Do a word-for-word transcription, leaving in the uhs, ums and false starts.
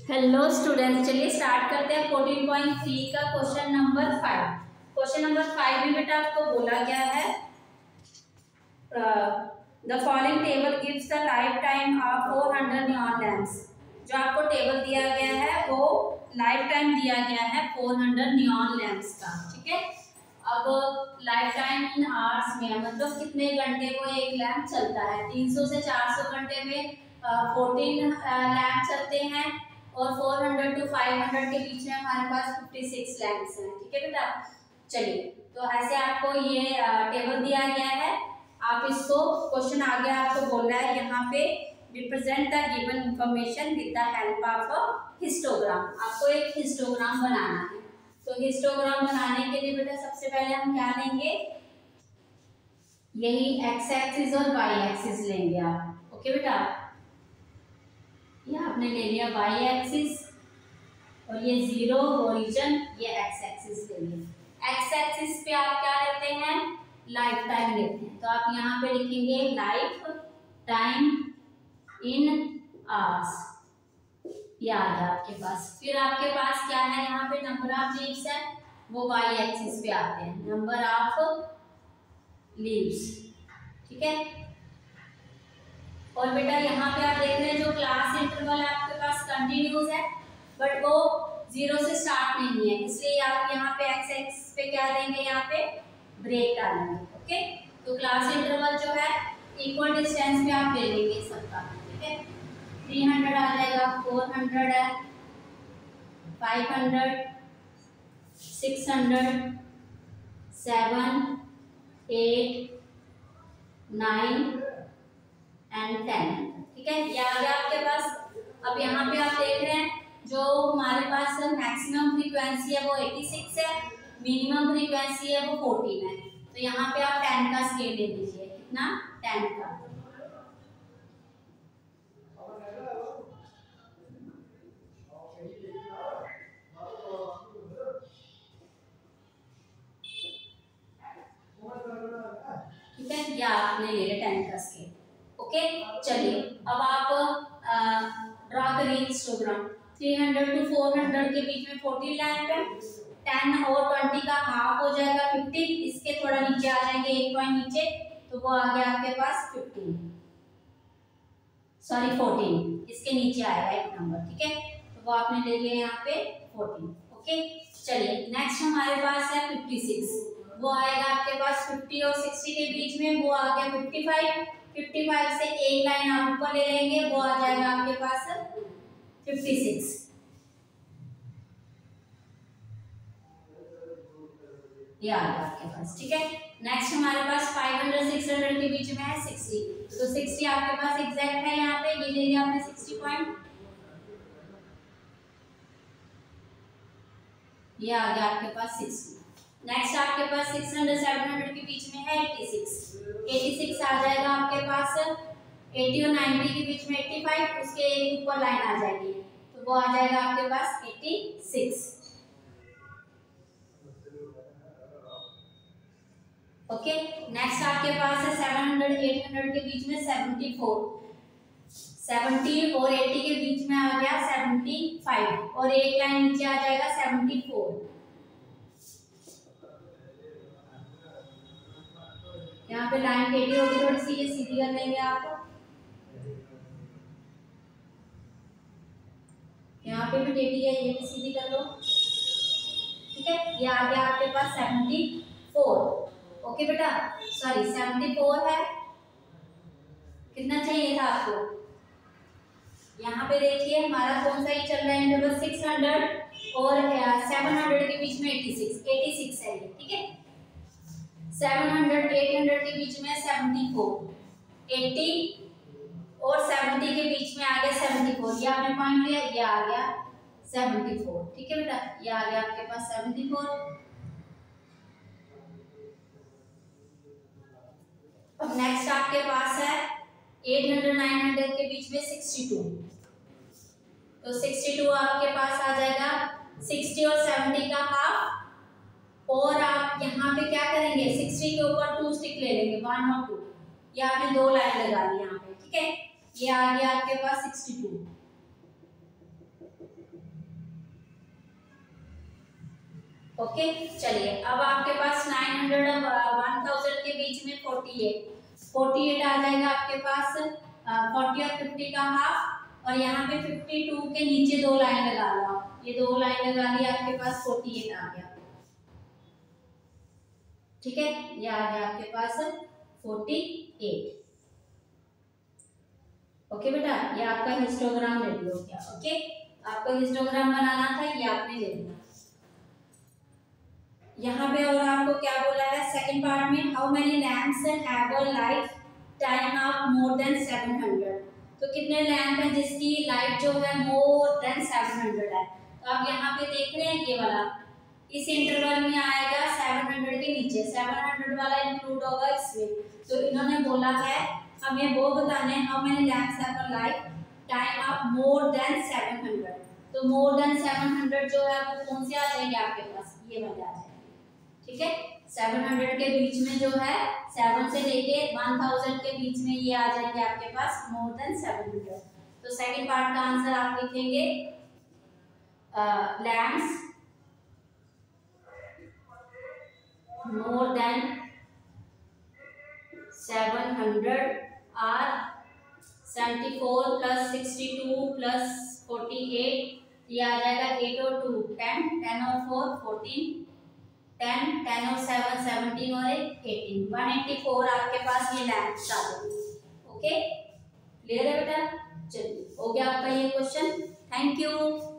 Hello students, चलिए start करते हैं फोर्टीन पॉइंट थ्री का question number five. Question number five में बेटा आपको बोला गया है the following table gives the lifetime of four hundred neon lamps. जो आपको टेबल दिया गया है वो लाइफ टाइम दिया गया है फोर हंड्रेड नियॉन लैम्प्स का। ठीक है, अब लाइफ टाइम इन आवर्स में मतलब कितने घंटे को एक लैम्प चलता है। तीन सौ से चार सौ घंटे में फोर्टीन लैम्प चलते हैं और चार सौ टू पाँच सौ के बीच में हमारे पास छप्पन लैम्प्स हैं। ठीक है बेटा, चलिए तो ऐसे आपको ये टेबल दिया गया है। आप इसको क्वेश्चन आगे आपको बोल रहा है यहाँ पे represent the given information with the help of histogram. आपको एक हिस्टोग्राम बनाना है। तो हिस्टोग्राम बनाने के लिए बेटा सबसे पहले हम क्या लेंगे, यही एक्स एक्सिस और वाई एक्सिस लेंगे आप। ओके बेटा, ये आपने ले लिया वाई एक्सिस और ये जीरो ओरिजिन, ये एक्स एक्सिस ले लिया। एक्स एक्सिस पे आप क्या लेते हैं, लाइफ टाइम लेते हैं। तो आप यहाँ पे लिखेंगे लाइफ टाइम इन आवर्स, ये आ गया आपके पास। फिर आपके पास क्या है, यहाँ पे नंबर ऑफ लीव्स है, वो वाई एक्सिस पे आते हैं, नंबर ऑफ लीव्स। ठीक है, और बेटा यहाँ पे आप देख रहे हैं जो क्लास इंटरवल आपके पास कंटिन्यूस है बट वो जीरो से स्टार्ट नहीं है, इसलिए आप यहाँ पे एक्स एक्सिस पे क्या देंगे, यहाँ पे ब्रेक डालेंगे। ओके, तो क्लास इंटरवल जो है इक्वल डिस्टेंस पे आप ले लेंगे सबका। ठीक है, तीन सौ आ जाएगा, चार सौ है, पाँच सौ, छह सौ, सात, आठ, नौ एंड टेन। ठीक है, ये आ गया आपके पास। अब यहाँ पे आप देख रहे हैं जो हमारे पास मैक्सिमम फ्रीक्वेंसी है वो छियासी है, मिनिमम फ्रीक्वेंसी है वो चौदह है। तो यहाँ पे आप टेन का स्केल ले लीजिए, कितना, टेन का। ठीक है, ये आपने ले लिया टेन का स्केल। ओके, चलिए अब आप ड्रॉ करिए हिस्टोग्राम। तीन सौ टू चार सौ के बीच में चौदह लैम्प है, दस और बीस का हाफ हो जाएगा पंद्रह, इसके थोड़ा नीचे आ जाएंगे एक पॉइंट नीचे, तो वो आ गया आपके पास पंद्रह, सॉरी चौदह, इसके नीचे आएगा एक नंबर। ठीक है, तो वो आपने ले लिया यहाँ पे चौदह। ओके, चलिए नेक्स्ट हमारे पास है छप्पन, वो आएगा आपके पास पचास और साठ के बीच में, वो आ गया पचपन। पचपन से एक लाइन आप ऊपर ले लेंगे, वो आ जाएगा आपके पास छप्पन। ये आ गया आपके पास। ठीक है, नेक्स्ट हमारे पास पाँच सौ छह सौ के बीच में है साठ, तो साठ आपके पास एग्जैक्ट है। यहाँ पे ये ले लिया आपने साठ पॉइंट, ये आ गया आपके पास साठ। नेक्स्ट आपके पास छह सौ सात सौ के बीच में है छियासी, छियासी आ जाएगा आपके पास। अस्सी और नब्बे के बीच में पचासी, उसके एक ऊपर लाइन आ जाएगी, तो वो आ जाएगा आपके पास छियासी। ओके, नेक्स्ट आपके पास है सात सौ आठ सौ के बीच में चौहत्तर, सत्तर और अस्सी के बीच में आ गया पचहत्तर और एक लाइन नीचे आ जाएगा चौहत्तर। यहाँ पे लाइन टेढ़ी होगी थोड़ी सी, ये सीधी कर लेंगे आप। यहाँ पे भी टेढ़ी है, ये भी सीधी कर लो। ठीक है, ये आ गया आपके पास चौहत्तर। ओके बेटा, सॉरी चौहत्तर है, कितना चाहिए था आपको। यहाँ पे देखिए हमारा कौन सा ही चल रहा है, इंटरवल छह सौ और सात सौ के बीच में छियासी, छियासी है ये। ठीक है, सात सौ आठ सौ के बीच में चौहत्तर, अस्सी और सत्तर के बीच में आ गया चौहत्तर, ये आपने पॉइंट लिया, ये आ गया चौहत्तर। ठीक है बेटा, ये आ गया आपके पास चौहत्तर। अब नेक्स्ट आपके पास है आठ सौ नौ सौ के बीच में बासठ, तो बासठ आपके पास आ जाएगा साठ और सत्तर का हाफ, और आप यहाँ पे क्या करेंगे, साठ के ऊपर टू स्टिक ले लेंगे, वन और टू, ये आपने दो लाइन लगा दी यहाँ पे। ठीक है, ये आ गया आपके पास बासठ। ओके चलिए, अब आपके पास नाइन हंड्रेड और वन थाउजेंड के बीच में फोर्टी एट फोर्टी एट आ जाएगा आपके पास, फोर्टी और फिफ्टी का हाफ, और यहाँ पे फिफ्टी टू के नीचे दो लाइन लगा लो, ये दो लाइन लगा ली, आपके पास फोर्टी एट आ गया। ठीक है, ये आ गया आपके पास फोर्टी एट। ओके बेटा, ये आपका हिस्टोग्राम रेडी हो गया। ओके, आपको हिस्टोग्राम बनाना था, ये आपने ले लिया। यहाँ पे और आपको क्या बोला है सेकंड पार्ट में, how many lamps have a lifetime of more than seven hundred, तो कितने लैंप है जिसकी लाइट जो है मोर देन सेवन हंड्रेड है। तो आप यहाँ पे देख रहे हैं ये वाला इस इंटरवल में आएगा सेवन हंड्रेड के नीचे, सेवन हंड्रेड वाला इंक्लूड होगा इसमें। तो इन्होंने बोला है हमें वो बताने हैं how many lamps have a lifetime of more than seven hundred, तो मोर देन सेवन हंड्रेड जो है वो कौन से आ जाएंगे आपके पास, ये वाले आ जाएंगे। ठीक है, सेवन हंड्रेड के बीच में जो है सेवन से लेके वन थाउजेंड के बीच में ये आ जाएंगे आपके पास मोर देन सेवन हंड्रेड। तो सेकंड पार्ट का आंसर आप लिखेंगे lamps more than seven hundred are seventy four plus sixty two plus forty eight, ये आ जाएगा एट और टू टेन, टेन और फोर फोर्टीन, टेन, टेन और सेवन सेवनटीन और एक एटीन, वन एटी फोर आपके पास ये लैम्प्स आ जाएंगे। ओके क्लियर है बेटा, चलिए हो गया आपका ये क्वेश्चन। Thank you.